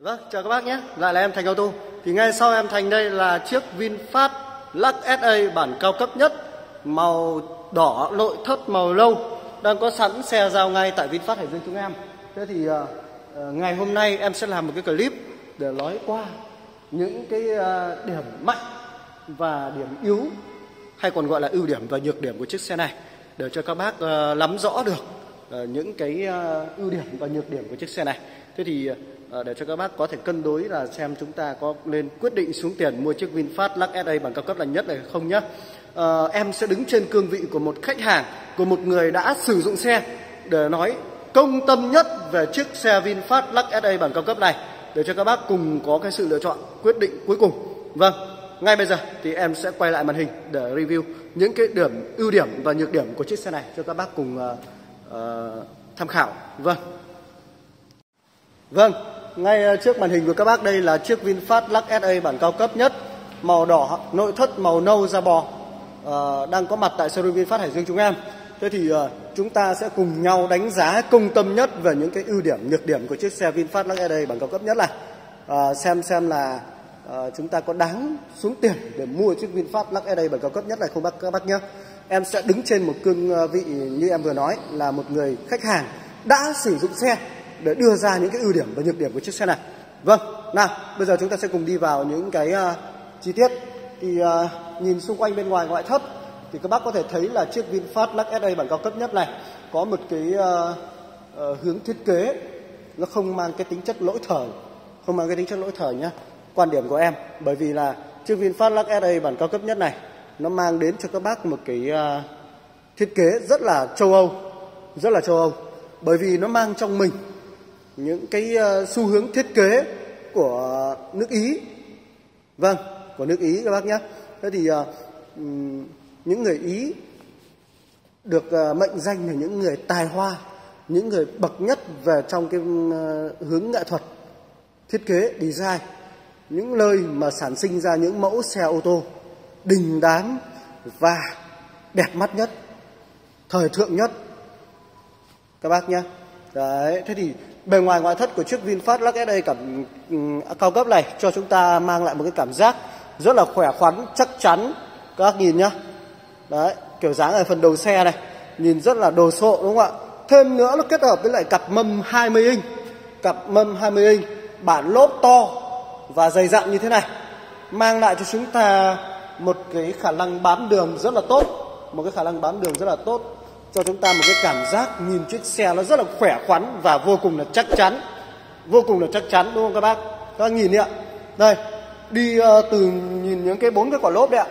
Vâng, chào các bác nhé. Lại là em Thành Auto. Thì ngay sau em Thành đây là chiếc VinFast Lux SA bản cao cấp nhất, màu đỏ, nội thất màu nâu, đang có sẵn xe giao ngay tại VinFast Hải Dương chúng em. Thế thì ngày hôm nay em sẽ làm một cái clip để nói qua những cái điểm mạnh và điểm yếu, hay còn gọi là ưu điểm và nhược điểm của chiếc xe này, để cho các bác nắm rõ được những cái ưu điểm và nhược điểm của chiếc xe này. Thế thì để cho các bác có thể cân đối là xem chúng ta có nên quyết định xuống tiền mua chiếc VinFast Lux SA bản cao cấp là nhất này không nhé. Em sẽ đứng trên cương vị của một khách hàng, của một người đã sử dụng xe, để nói công tâm nhất về chiếc xe VinFast Lux SA bản cao cấp này, để cho các bác cùng có cái sự lựa chọn quyết định cuối cùng. Vâng, ngay bây giờ thì em sẽ quay lại màn hình để review những cái điểm ưu điểm và nhược điểm của chiếc xe này cho các bác cùng tham khảo. Vâng, ngay trước màn hình của các bác đây là chiếc VinFast Lux SA bản cao cấp nhất, màu đỏ, nội thất màu nâu da bò, đang có mặt tại showroom VinFast Hải Dương chúng em. Thế thì chúng ta sẽ cùng nhau đánh giá công tâm nhất về những cái ưu điểm, nhược điểm của chiếc xe VinFast Lux SA bản cao cấp nhất này. Xem là chúng ta có đáng xuống tiền để mua chiếc VinFast Lux SA bản cao cấp nhất này không các bác nhé. Em sẽ đứng trên một cương vị như em vừa nói là một người khách hàng đã sử dụng xe để đưa ra những cái ưu điểm và nhược điểm của chiếc xe này. Vâng, nào bây giờ chúng ta sẽ cùng đi vào những cái chi tiết. Thì nhìn xung quanh bên ngoài ngoại thất thì các bác có thể thấy là chiếc VinFast Lux SA bản cao cấp nhất này có một cái hướng thiết kế nó không mang cái tính chất lỗi thời, nhá. Quan điểm của em, bởi vì là chiếc VinFast Lux SA bản cao cấp nhất này nó mang đến cho các bác một cái thiết kế rất là châu Âu, bởi vì nó mang trong mình những cái xu hướng thiết kế của nước Ý. Vâng, của nước Ý các bác nhé. Thế thì những người Ý được mệnh danh là những người tài hoa, những người bậc nhất về trong cái hướng nghệ thuật, thiết kế, design, những nơi mà sản sinh ra những mẫu xe ô tô đình đám và đẹp mắt nhất, thời thượng nhất các bác nhé. Đấy, thế thì bề ngoài ngoại thất của chiếc VinFast Lux SA cao cấp này cho chúng ta mang lại một cái cảm giác rất là khỏe khoắn, chắc chắn. Các bác nhìn nhá. Đấy, kiểu dáng ở phần đầu xe này nhìn rất là đồ sộ đúng không ạ? Thêm nữa nó kết hợp với lại cặp mâm 20 inch, bản lốp to và dày dặn như thế này, mang lại cho chúng ta một cái khả năng bám đường rất là tốt, cho chúng ta một cái cảm giác nhìn chiếc xe nó rất là khỏe khoắn và vô cùng là chắc chắn, đúng không các bác? Các bác nhìn đi ạ. Đây, đi từ nhìn những cái 4 cái quả lốp đấy ạ,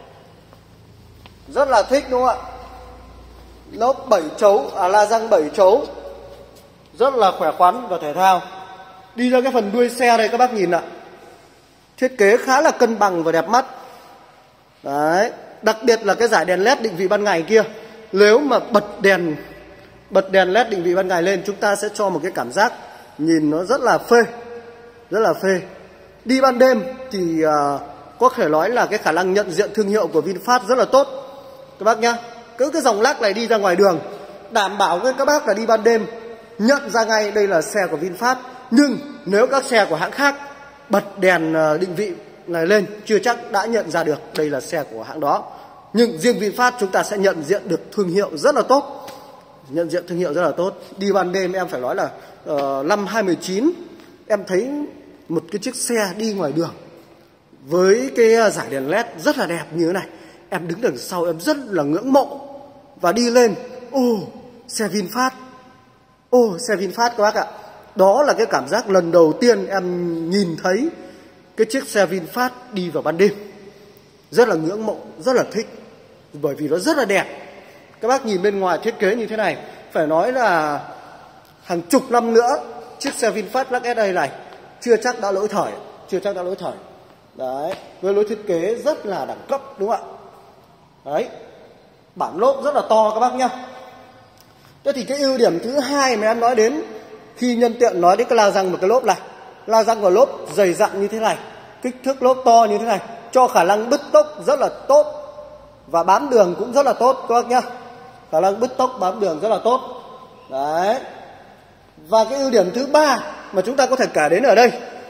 rất là thích đúng không ạ? Lốp 7 chấu, la răng 7 chấu, rất là khỏe khoắn và thể thao. Đi ra cái phần đuôi xe đây các bác nhìn ạ, thiết kế khá là cân bằng và đẹp mắt. Đấy, đặc biệt là cái dải đèn led định vị ban ngày kia, nếu mà bật đèn led định vị ban ngày lên, chúng ta sẽ cho một cái cảm giác nhìn nó rất là phê. Đi ban đêm thì có thể nói là cái khả năng nhận diện thương hiệu của VinFast rất là tốt các bác nhá. Cứ cái dòng lắc này đi ra ngoài đường, đảm bảo với các bác là đi ban đêm nhận ra ngay đây là xe của VinFast. Nhưng nếu các xe của hãng khác bật đèn định vị này lên, chưa chắc đã nhận ra được đây là xe của hãng đó. Nhưng riêng VinFast chúng ta sẽ nhận diện được thương hiệu rất là tốt. Đi ban đêm em phải nói là năm 2019 em thấy một cái chiếc xe đi ngoài đường với cái dải đèn led rất là đẹp như thế này, em đứng đằng sau em rất là ngưỡng mộ và đi lên, xe VinFast các bác ạ. Đó là cái cảm giác lần đầu tiên em nhìn thấy cái chiếc xe VinFast đi vào ban đêm, rất là ngưỡng mộ, rất là thích, bởi vì nó rất là đẹp. Các bác nhìn bên ngoài thiết kế như thế này, phải nói là hàng chục năm nữa chiếc xe VinFast Lux SA này chưa chắc đã lỗi thời. Đấy, với lối thiết kế rất là đẳng cấp đúng không ạ? Đấy, bản lốp rất là to các bác nhá. Thế thì cái ưu điểm thứ hai mà em nói đến, khi nhân tiện nói đến cái la răng một cái lốp này, la răng của lốp dày dặn như thế này, kích thước lốp to như thế này, cho khả năng bứt tốc rất là tốt và bám đường cũng rất là tốt các bác nhá. Khả năng bứt tốc bám đường rất là tốt. Đấy. Và cái ưu điểm thứ ba mà chúng ta có thể kể đến ở đây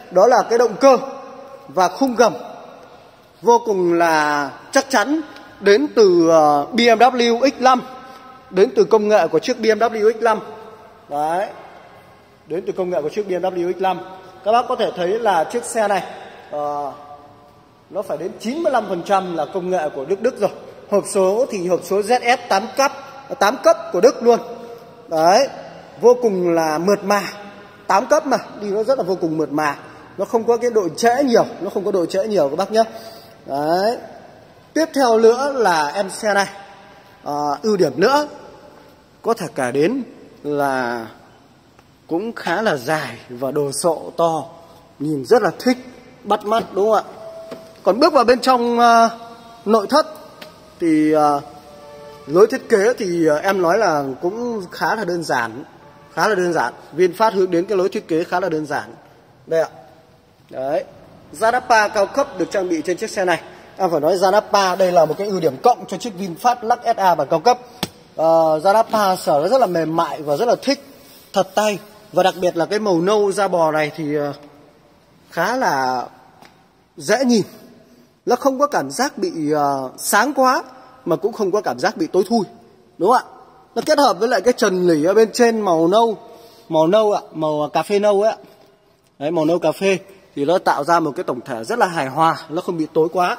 đó là cái động cơ và khung gầm vô cùng là chắc chắn, đến từ BMW X5, đến từ công nghệ của chiếc BMW X5. Đấy, đến từ công nghệ của chiếc BMW X5. Các bác có thể thấy là chiếc xe này nó phải đến 95% là công nghệ của Đức rồi. Hộp số thì hộp số ZS 8 cấp của Đức luôn. Đấy, vô cùng là mượt mà. 8 cấp mà, đi nó rất là vô cùng mượt mà. Nó không có cái độ trễ nhiều, các bác nhé. Đấy. Tiếp theo nữa là em xe này, ưu điểm nữa có thể kể đến là cũng khá là dài và đồ sộ to, nhìn rất là thích, bắt mắt, đúng không ạ? Còn bước vào bên trong nội thất thì lối thiết kế thì em nói là cũng khá là đơn giản. VinFast hướng đến cái lối thiết kế khá là đơn giản. Đây ạ. Đấy, Zanapa cao cấp được trang bị trên chiếc xe này. Em phải nói Zanapa đây là một cái ưu điểm cộng cho chiếc VinFast Lux SA bản cao cấp. Zanapa sở nó rất là mềm mại và rất là thích, thật tay. Và đặc biệt là cái màu nâu da bò này thì khá là dễ nhìn. Nó không có cảm giác bị sáng quá, mà cũng không có cảm giác bị tối thui, đúng không ạ? Nó kết hợp với lại cái trần lỉ ở bên trên màu nâu ạ, màu cà phê nâu ấy ạ. Đấy, màu nâu cà phê thì nó tạo ra một cái tổng thể rất là hài hòa, nó không bị tối quá.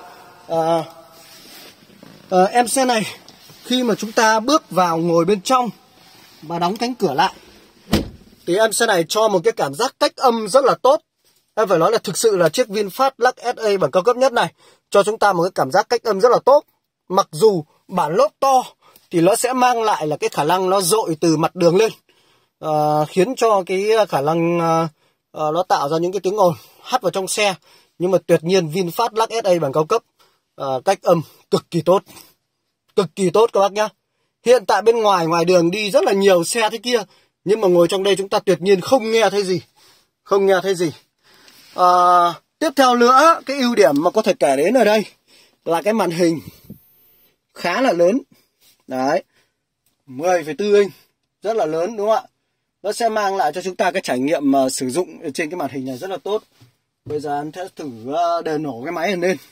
Em xe này khi mà chúng ta bước vào ngồi bên trong và đóng cánh cửa lại thì em xe này cho một cái cảm giác cách âm rất là tốt. Em phải nói là thực sự là chiếc VinFast Lux SA bản cao cấp nhất này cho chúng ta một cái cảm giác cách âm rất là tốt. Mặc dù bản lốp to thì nó sẽ mang lại là cái khả năng nó dội từ mặt đường lên, khiến cho cái khả năng nó tạo ra những cái tiếng ồn hắt vào trong xe. Nhưng mà tuyệt nhiên VinFast Lux SA bản cao cấp cách âm cực kỳ tốt các bác nhá. Hiện tại bên ngoài đường đi rất là nhiều xe thế kia, nhưng mà ngồi trong đây chúng ta tuyệt nhiên không nghe thấy gì. Tiếp theo nữa, cái ưu điểm mà có thể kể đến ở đây là cái màn hình khá là lớn. Đấy, 10,4 inch, rất là lớn, đúng không ạ? Nó sẽ mang lại cho chúng ta cái trải nghiệm sử dụng trên cái màn hình này rất là tốt. Bây giờ em sẽ thử đề nổ cái máy này lên.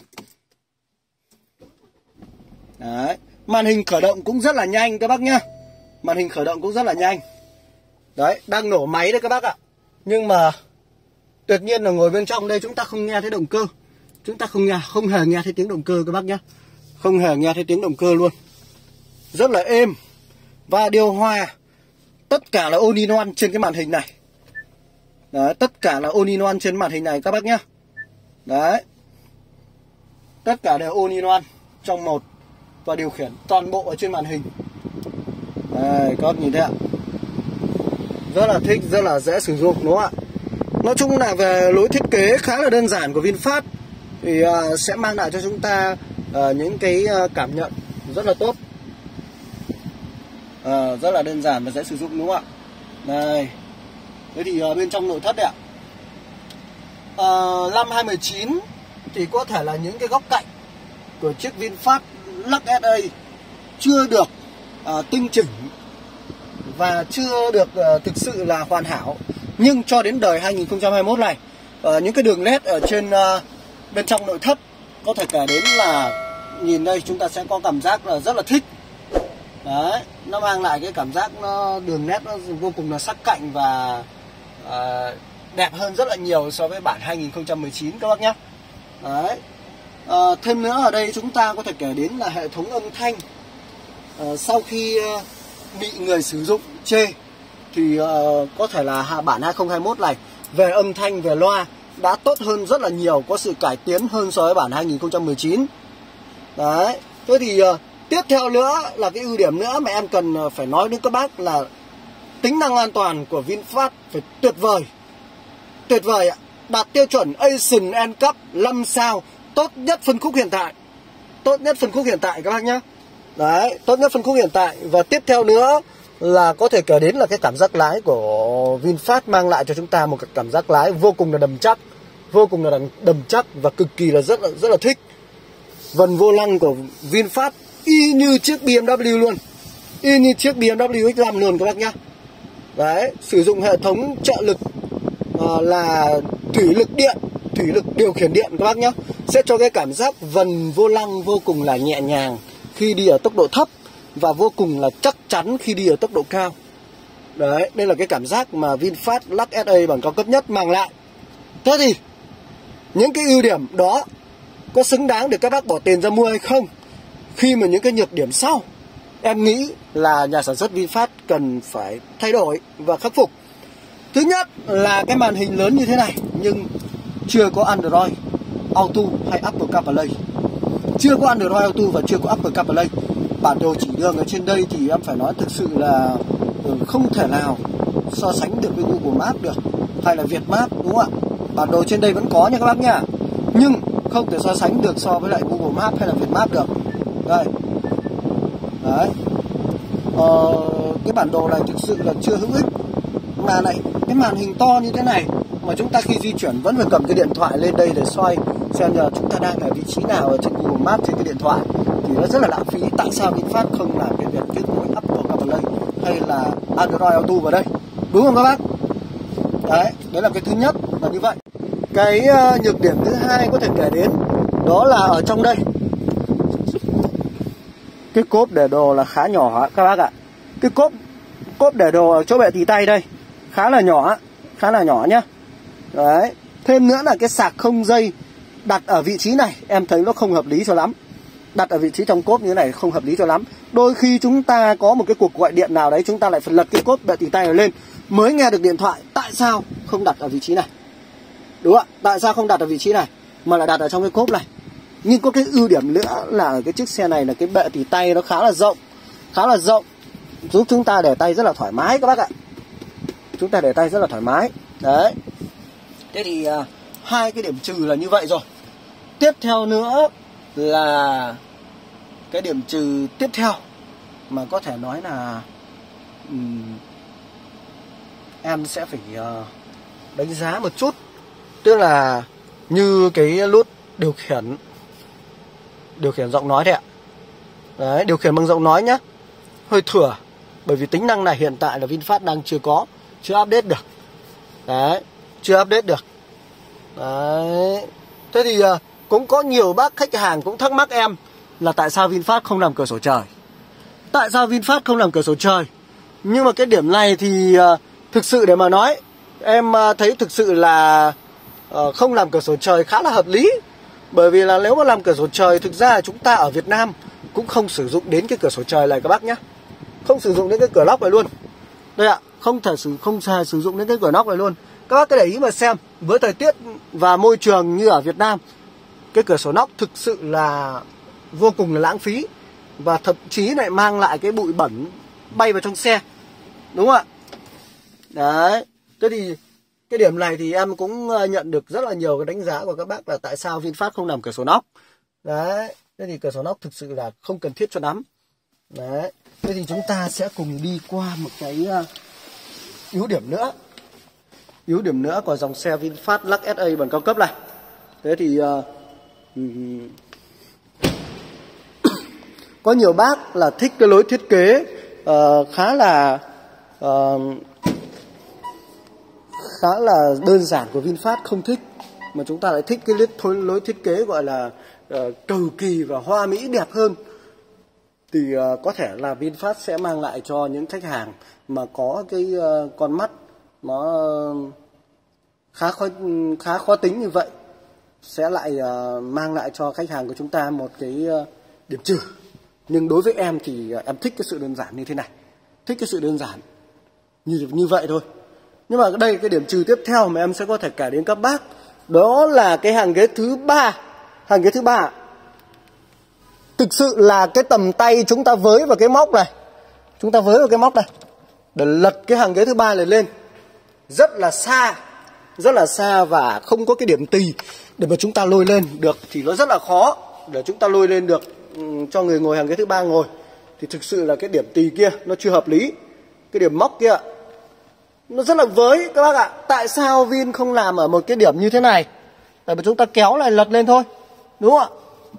Đấy, màn hình khởi động cũng rất là nhanh các bác nhá. Đấy, đang nổ máy đấy các bác ạ. Nhưng mà tuyệt nhiên là ngồi bên trong đây chúng ta không nghe thấy động cơ. Chúng ta không hề nghe thấy tiếng động cơ các bác nhá. Không hề nghe thấy tiếng động cơ luôn. Rất là êm. Và điều hòa tất cả là all-in-one trên cái màn hình này. Đấy, tất cả là all-in-one trên màn hình này các bác nhá. Đấy, tất cả đều all-in-one trong một, và điều khiển toàn bộ ở trên màn hình. Đây, các bác nhìn thấy ạ. Rất là thích, rất là dễ sử dụng, đúng không ạ? Nói chung là về lối thiết kế khá là đơn giản của VinFast thì sẽ mang lại cho chúng ta những cái cảm nhận rất là tốt. Rất là đơn giản và dễ sử dụng, đúng không ạ? Đây. Thế thì bên trong nội thất đấy ạ. Năm 2019 thì có thể là những cái góc cạnh của chiếc VinFast Lux SA chưa được tinh chỉnh và chưa được thực sự là hoàn hảo. Nhưng cho đến đời 2021 này, những cái đường led ở trên bên trong nội thất có thể kể đến là nhìn đây chúng ta sẽ có cảm giác là rất là thích. Đấy, nó mang lại cái cảm giác đường nét nó vô cùng là sắc cạnh và đẹp hơn rất là nhiều so với bản 2019 các bác nhé. Đấy. Thêm nữa ở đây chúng ta có thể kể đến là hệ thống âm thanh. Sau khi bị người sử dụng chê thì có thể là bản 2021 này về âm thanh, về loa đã tốt hơn rất là nhiều, có sự cải tiến hơn so với bản 2019. Đấy. Thế thì tiếp theo nữa là cái ưu điểm nữa mà em cần phải nói đến các bác là tính năng an toàn của VinFast phải tuyệt vời. Tuyệt vời ạ. Đạt tiêu chuẩn Asian NCAP 5 sao, tốt nhất phân khúc hiện tại. Tốt nhất phân khúc hiện tại các bác nhé. Đấy, tốt nhất phân khúc hiện tại. Và tiếp theo nữa là có thể kể đến là cái cảm giác lái của VinFast mang lại cho chúng ta một cái cảm giác lái vô cùng là đầm chắc. Vô cùng là đầm chắc và cực kỳ là rất là thích. Vần vô lăng của VinFast y như chiếc BMW luôn. Y như chiếc BMW X5 luôn các bác nhá. Đấy, sử dụng hệ thống trợ lực là thủy lực điều khiển điện các bác nhé, sẽ cho cái cảm giác vần vô lăng vô cùng là nhẹ nhàng khi đi ở tốc độ thấp và vô cùng là chắc chắn khi đi ở tốc độ cao. Đấy, đây là cái cảm giác mà VinFast Lux SA bản cao cấp nhất mang lại. Thế thì những cái ưu điểm đó có xứng đáng để các bác bỏ tiền ra mua hay không? Khi mà những cái nhược điểm sau em nghĩ là nhà sản xuất VinFast cần phải thay đổi và khắc phục. Thứ nhất là cái màn hình lớn như thế này nhưng chưa có Android Auto hay Apple CarPlay. Chưa có Android Auto và chưa có Apple CarPlay. Bản đồ chỉ đường ở trên đây thì em phải nói thực sự là không thể nào so sánh được với Google Maps được, hay là Việt Maps, đúng không ạ? Bản đồ trên đây vẫn có nha các bác nha, nhưng không thể so sánh được so với lại Google Maps hay là Việt Maps được. Đây. Đấy. Cái bản đồ này thực sự là chưa hữu ích. Mà lại cái màn hình to như thế này mà chúng ta khi di chuyển vẫn phải cầm cái điện thoại lên đây để soi xem là chúng ta đang ở vị trí nào ở trên Google Maps trên cái điện thoại, thì nó rất là lãng phí. Tại sao VinFast không làm cái việc kết nối Apple CarPlay hay là Android Auto vào đây, đúng không các bác? Đấy là cái thứ nhất là như vậy. Cái nhược điểm thứ hai có thể kể đến đó là ở trong đây cái cốp để đồ là khá nhỏ các bác ạ. Cái cốp để đồ ở chỗ bệ tì tay đây khá là nhỏ nhá. Đấy. Thêm nữa là cái sạc không dây đặt ở vị trí này em thấy nó không hợp lý cho lắm. Đặt ở vị trí trong cốp như thế này không hợp lý cho lắm. Đôi khi chúng ta có một cái cuộc gọi điện nào đấy, chúng ta lại phải lật cái cốp bệ tì tay này lên mới nghe được điện thoại. Tại sao không đặt ở vị trí này? Đúng không ạ? Tại sao không đặt ở vị trí này mà lại đặt ở trong cái cốp này? Nhưng có cái ưu điểm nữa là ở cái chiếc xe này là cái bệ tì tay nó khá là rộng, giúp chúng ta để tay rất là thoải mái các bác ạ. Chúng ta để tay rất là thoải mái. Đấy. Thế thì hai cái điểm trừ là như vậy rồi. Tiếp theo nữa là cái điểm trừ tiếp theo mà có thể nói là em sẽ phải đánh giá một chút. Tức là như cái nút điều khiển giọng nói đấy ạ. Đấy, điều khiển bằng giọng nói nhá, hơi thừa. Bởi vì tính năng này hiện tại là VinFast đang chưa update được. Đấy, chưa update được. Đấy. Thế thì cũng có nhiều bác khách hàng cũng thắc mắc em là tại sao VinFast không làm cửa sổ trời. Tại sao VinFast không làm cửa sổ trời? Nhưng mà cái điểm này thì thực sự để mà nói, em thấy thực sự là không làm cửa sổ trời khá là hợp lý. Bởi vì là nếu mà làm cửa sổ trời, thực ra là chúng ta ở Việt Nam cũng không sử dụng đến cái cửa sổ trời này các bác nhé. Không sử dụng đến cái cửa nóc này luôn. Đây ạ, không thể sử dụng đến cái cửa nóc này luôn. Các bác cứ để ý mà xem, với thời tiết và môi trường như ở Việt Nam, cái cửa sổ nóc thực sự là vô cùng là lãng phí. Và thậm chí lại mang lại cái bụi bẩn bay vào trong xe. Đúng không ạ? Đấy. Thế thì cái điểm này thì em cũng nhận được rất là nhiều cái đánh giá của các bác là tại sao VinFast không làm cửa sổ nóc. Đấy. Thế thì cửa sổ nóc thực sự là không cần thiết cho lắm. Đấy. Thế thì chúng ta sẽ cùng đi qua một cái ưu điểm nữa. Ưu điểm nữa của dòng xe VinFast Lux SA bản cao cấp này. Thế thì có nhiều bác là thích cái lối thiết kế khá là đơn giản của VinFast, không thích. Mà chúng ta lại thích cái lối thiết kế gọi là cầu kỳ và hoa mỹ đẹp hơn. Thì có thể là VinFast sẽ mang lại cho những khách hàng mà có cái con mắt nó khá khó tính như vậy, sẽ lại mang lại cho khách hàng của chúng ta một cái điểm trừ. Nhưng đối với em thì em thích cái sự đơn giản như thế này, thích cái sự đơn giản như vậy thôi. Nhưng mà đây cái điểm trừ tiếp theo mà em sẽ có thể kể đến các bác, đó là cái hàng ghế thứ ba. Hàng ghế thứ ba thực sự là cái tầm tay chúng ta với vào cái móc này, chúng ta với vào cái móc này để lật cái hàng ghế thứ ba này lên rất là xa và không có cái điểm tì để mà chúng ta lôi lên được, thì nó rất là khó để chúng ta lôi lên được cho người ngồi hàng ghế thứ ba ngồi. Thì thực sự là cái điểm tì kia nó chưa hợp lý, cái điểm móc kia nó rất là với các bác ạ. Tại sao Vin không làm ở một cái điểm như thế này? Tại vì chúng ta kéo lại lật lên thôi, đúng không ạ?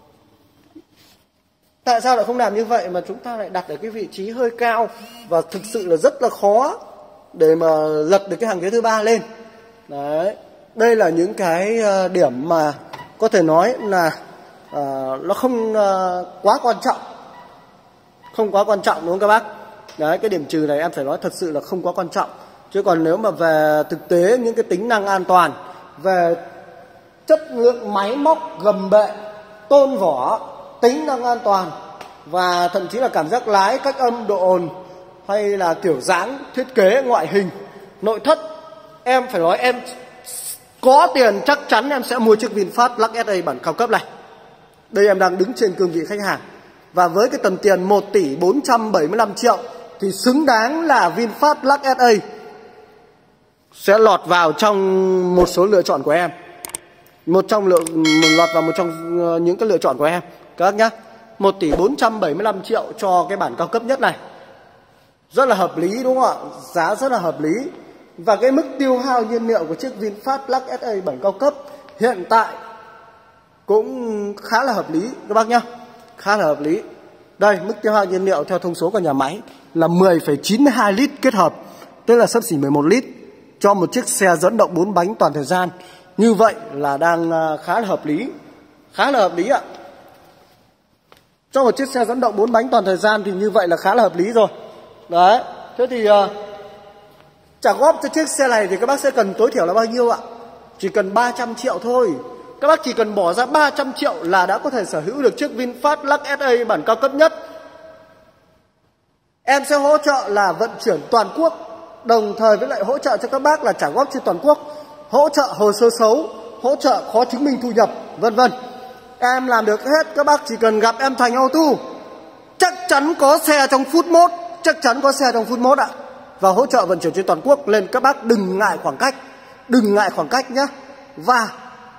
Tại sao lại không làm như vậy mà chúng ta lại đặt ở cái vị trí hơi cao và thực sự là rất là khó để mà lật được cái hàng ghế thứ ba lên. Đấy. đây là những cái điểm mà có thể nói là nó không quá quan trọng. Không quá quan trọng đúng không các bác? Đấy, cái điểm trừ này em phải nói thật sự là không quá quan trọng. Chứ còn nếu mà về thực tế những cái tính năng an toàn, về chất lượng máy móc, gầm bệ, tôn vỏ, tính năng an toàn và thậm chí là cảm giác lái, cách âm, độ ồn hay là kiểu dáng, thiết kế, ngoại hình, nội thất, em phải nói em có tiền chắc chắn em sẽ mua chiếc VinFast Lux SA bản cao cấp này. Đây em đang đứng trên cương vị khách hàng. Và với cái tầm tiền 1 tỷ 475 triệu thì xứng đáng là VinFast Lux SA sẽ lọt vào trong một số lựa chọn của em. Lọt vào một trong những cái lựa chọn của em các bác nhá. 1 tỷ 475 triệu cho cái bản cao cấp nhất này. Rất là hợp lý đúng không ạ? Giá rất là hợp lý. Và cái mức tiêu hao nhiên liệu của chiếc VinFast Lux SA bản cao cấp hiện tại cũng khá là hợp lý các bác nhá. Khá là hợp lý. Đây, mức tiêu hao nhiên liệu theo thông số của nhà máy là 10,92 lít kết hợp, tức là xấp xỉ 11 lít cho một chiếc xe dẫn động 4 bánh toàn thời gian. Như vậy là đang khá là hợp lý. Khá là hợp lý ạ. Cho một chiếc xe dẫn động 4 bánh toàn thời gian thì như vậy là khá là hợp lý rồi. Đấy. Thế thì trả góp cho chiếc xe này thì các bác sẽ cần tối thiểu là bao nhiêu ạ? Chỉ cần 300 triệu thôi. Các bác chỉ cần bỏ ra 300 triệu là đã có thể sở hữu được chiếc VinFast Lux SA bản cao cấp nhất. Em sẽ hỗ trợ là vận chuyển toàn quốc, đồng thời với lại hỗ trợ cho các bác là trả góp trên toàn quốc, hỗ trợ hồ sơ xấu, hỗ trợ khó chứng minh thu nhập, vân vân. Em làm được hết, các bác chỉ cần gặp em Thành Auto. Chắc chắn có xe trong phút mốt, chắc chắn có xe trong phút mốt ạ. Và hỗ trợ vận chuyển trên toàn quốc, nên các bác đừng ngại khoảng cách. Đừng ngại khoảng cách nhé. Và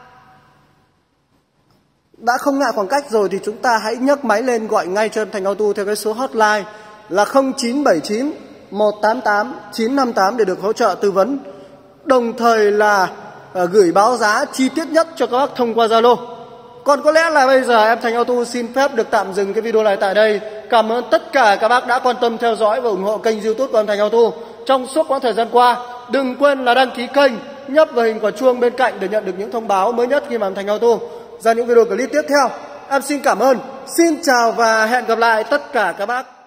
đã không ngại khoảng cách rồi thì chúng ta hãy nhấc máy lên gọi ngay cho em Thành Auto theo cái số hotline là 0979 188 958 để được hỗ trợ tư vấn. Đồng thời là gửi báo giá chi tiết nhất cho các bác thông qua Zalo. Còn có lẽ là bây giờ em Thành Auto xin phép được tạm dừng cái video này tại đây. Cảm ơn tất cả các bác đã quan tâm theo dõi và ủng hộ kênh YouTube của em Thành Auto trong suốt quãng thời gian qua. Đừng quên là đăng ký kênh, nhấp vào hình quả chuông bên cạnh để nhận được những thông báo mới nhất khi mà em Thành Auto ra những video clip tiếp theo. Em xin cảm ơn, xin chào và hẹn gặp lại tất cả các bác.